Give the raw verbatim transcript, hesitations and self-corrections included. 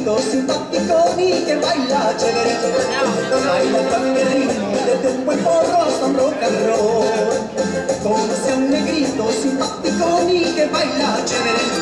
negrito simpático y que baila chévere. Baila con el ritmo desde un buen porro hasta un rock and roll. Conoce a un negrito simpático y que baila chévere.